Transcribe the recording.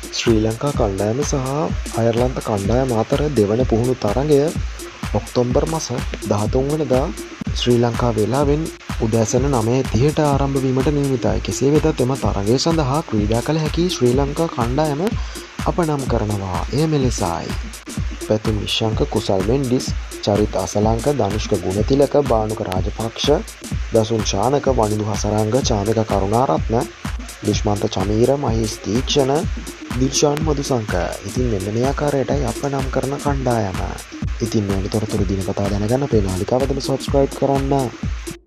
ශ්‍රී ලංකා කණ්ඩායම සහ අයර්ලන්ත කණ්ඩායම අතර දෙවන පුහුණු තරගය ඔක්තෝබර් මාස 13 වෙනිදා ශ්‍රී ලංකා වේලාවෙන් උදෑසන 9:30ට ආරම්භ වීමට නියමිතයි. කෙසේ වෙතත් එම තරගය සඳහා ක්‍රීඩා කළ හැකි ශ්‍රී ලංකා කණ්ඩායම අපනම් කරනවා. එය මෙලෙසයි. පැතුම් නිශ්ශංක, කුසල් මෙන්ඩිස්, චරිත අසලංක, ධනුෂ්ක ගුණතිලක, බානුක රාජපක්ෂ, දසුන් ශානක, වනිදු හසරංග, චාමික කරුණාරත්න, දුෂ්මන්ත චමීර, මහේෂ් තීක්ෂණ, දිල්ෂාන් මදුසංක. ඉතින් මෙන්න මේ ආකාරයටයි අප නම් කරන කණ්ඩායම. ඉතින් මේ තොරතුරු දිනපතා දැනගන්න අපේ නාලිකාවදම සබ්ස්ක්‍රයිබ් කරන්න.